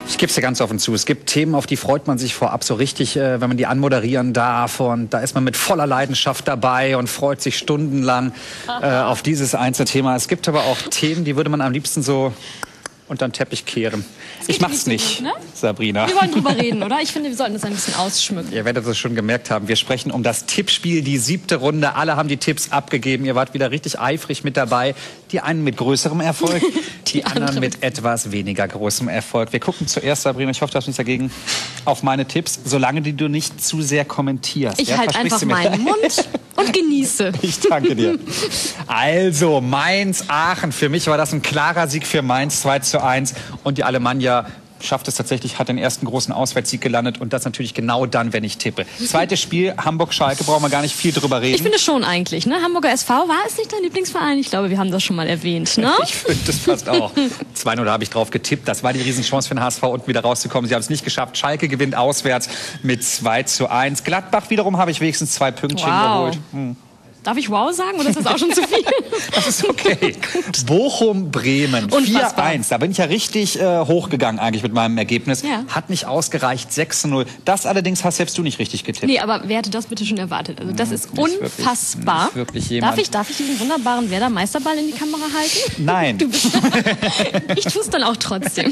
Ich gebe es dir ganz offen zu. Es gibt Themen, auf die freut man sich vorab so richtig, wenn man die anmoderieren darf. Und da ist man mit voller Leidenschaft dabei und freut sich stundenlang auf dieses Einzelthema. Es gibt aber auch Themen, die würde man am liebsten so unter den Teppich kehren. Ich mach's nicht, ne? Sabrina. Wir wollen drüber reden, oder? Ich finde, wir sollten das ein bisschen ausschmücken. Ihr werdet es schon gemerkt haben. Wir sprechen um das Tippspiel, die 7. Runde. Alle haben die Tipps abgegeben. Ihr wart wieder richtig eifrig mit dabei. Die einen mit größerem Erfolg, die anderen mit etwas weniger großem Erfolg. Wir gucken zuerst, Sabrina, ich hoffe, du hast nichts dagegen, auf meine Tipps, solange du nicht zu sehr kommentierst. Ich halte einfach meinen Mund und genieße. Ich danke dir. Also, Mainz-Aachen. Für mich war das ein klarer Sieg für Mainz, 2:1. Und die Alemannia schafft es tatsächlich, hat den ersten großen Auswärtssieg gelandet. Und das natürlich genau dann, wenn ich tippe. Zweites Spiel, Hamburg-Schalke, brauchen wir gar nicht viel drüber reden. Ich finde schon eigentlich, ne? Hamburger SV, war es nicht dein Lieblingsverein? Ich glaube, wir haben das schon mal erwähnt, ne? Ich finde das fast auch. 2:0 habe ich drauf getippt. Das war die Riesenchance für den HSV, unten wieder rauszukommen. Sie haben es nicht geschafft. Schalke gewinnt auswärts mit 2:1. Gladbach wiederum habe ich wenigstens 2 Pünktchen geholt. Darf ich wow sagen oder ist das auch schon zu viel? Das ist okay. Bochum-Bremen 4:1. Da bin ich ja richtig hochgegangen eigentlich mit meinem Ergebnis. Ja. Hat nicht ausgereicht, 6:0. Das allerdings hast selbst du nicht richtig getippt. Nee, aber wer hätte das bitte schon erwartet? Also das ist unfassbar. Wirklich darf ich diesen wunderbaren Werder Meisterball in die Kamera halten? Nein. Ich tue es dann auch trotzdem.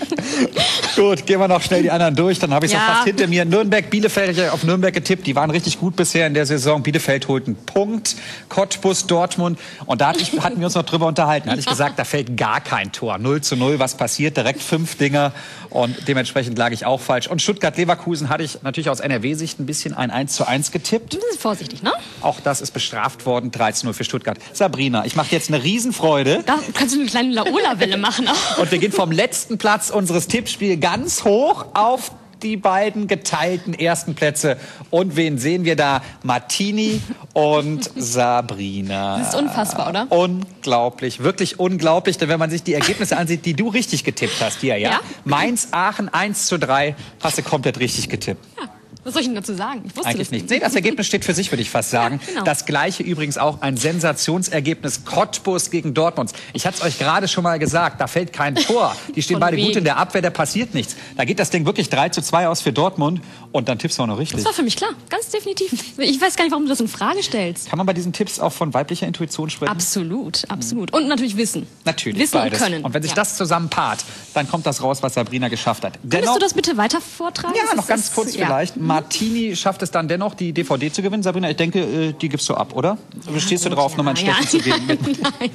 Gut, gehen wir noch schnell die anderen durch. Dann habe ich es auch fast hinter mir. Nürnberg, Bielefeld, ich habe auf Nürnberg getippt. Die waren richtig gut bisher in der Saison. Bielefeld holt einen Punkt. Cottbus, Dortmund. Und da hatten wir uns noch drüber unterhalten. Da hatte ich gesagt, da fällt gar kein Tor. 0:0, was passiert? Direkt 5 Dinger. Und dementsprechend lag ich auch falsch. Und Stuttgart-Leverkusen hatte ich natürlich aus NRW-Sicht ein bisschen ein 1:1 getippt. Das ist vorsichtig, ne? Auch das ist bestraft worden. 13:0 für Stuttgart. Sabrina, ich mache jetzt eine Riesenfreude. Da kannst du eine kleine Laola-Welle machen. Auch. Und wir gehen vom letzten Platz unseres Tippspiels ganz hoch auf die beiden geteilten ersten Plätze. Und wen sehen wir da? Martini und Sabrina. Das ist unfassbar, oder? Unglaublich, wirklich unglaublich. Denn wenn man sich die Ergebnisse ansieht, die du richtig getippt hast hier, ja? Mainz-Aachen 1:3, hast du komplett richtig getippt. Ja. Was soll ich denn dazu sagen? Ich wusste eigentlich nicht. Nee, das Ergebnis steht für sich, würde ich fast sagen. Ja, genau. Das gleiche übrigens auch ein Sensationsergebnis. Cottbus gegen Dortmund. Ich hatte es euch gerade schon mal gesagt, da fällt kein Tor. Die stehen beide gut in der Abwehr, da passiert nichts. Da geht das Ding wirklich 3:2 aus für Dortmund. Und dann tippst du auch noch richtig. Das war für mich klar, ganz definitiv. Ich weiß gar nicht, warum du das in Frage stellst. Kann man bei diesen Tipps auch von weiblicher Intuition sprechen? Absolut, absolut. Und natürlich Wissen. Natürlich, Wissen beides. Und Können. Und wenn sich das zusammen paart, dann kommt das raus, was Sabrina geschafft hat. Könntest du das bitte weiter vortragen? Ja, noch ganz kurz vielleicht. Martini schafft es dann dennoch, die DVD zu gewinnen. Sabrina, ich denke, die gibst du ab, oder? Ja, stehst du drauf, nochmal ein Stechen zu geben? Nein,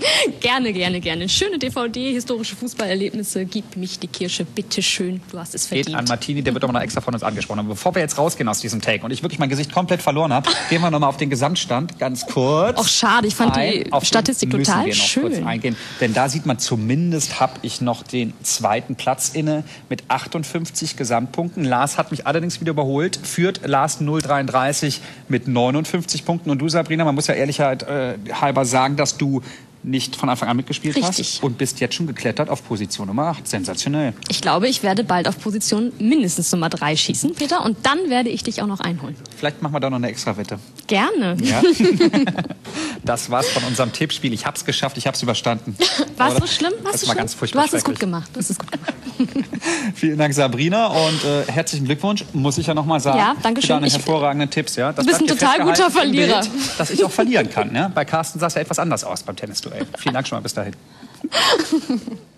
gerne. Schöne DVD, historische Fußballerlebnisse. Gib mich die Kirsche, bitteschön. Du hast es verdient. Geht an Martini, der wird aber noch extra von uns angesprochen. Aber bevor wir jetzt rausgehen aus diesem Take und ich wirklich mein Gesicht komplett verloren habe, gehen wir nochmal auf den Gesamtstand, ganz kurz. Ach, schade, ich fand die Statistik total schön. Kurz eingehen, denn da sieht man zumindest, habe ich noch den 2. Platz inne mit 58 Gesamtpunkten. Lars hat mich allerdings wieder überholt, führt Lars 0:33 mit 59 Punkten. Und du, Sabrina, man muss ja Ehrlichkeit halber sagen, dass du nicht von Anfang an mitgespielt hast und bist jetzt schon geklettert auf Position Nummer 8. Sensationell. Ich glaube, ich werde bald auf Position mindestens Nummer 3 schießen, Peter. Und dann werde ich dich auch noch einholen. Vielleicht machen wir da noch eine extra Wette. Gerne. Ja? Das war's von unserem Tippspiel. Ich hab's geschafft, ich hab's überstanden. War es so schlimm? Das war ganz furchtbar. Du hast es gut gemacht. Vielen Dank, Sabrina. Und herzlichen Glückwunsch, muss ich ja noch mal sagen. Ja, danke schön. Für deine hervorragenden Tipps. Ja? Du bist ein total guter Verlierer. Bild, dass ich auch verlieren kann. Ja? Bei Carsten sah es ja etwas anders aus beim Tennisduell. Vielen Dank schon mal bis dahin.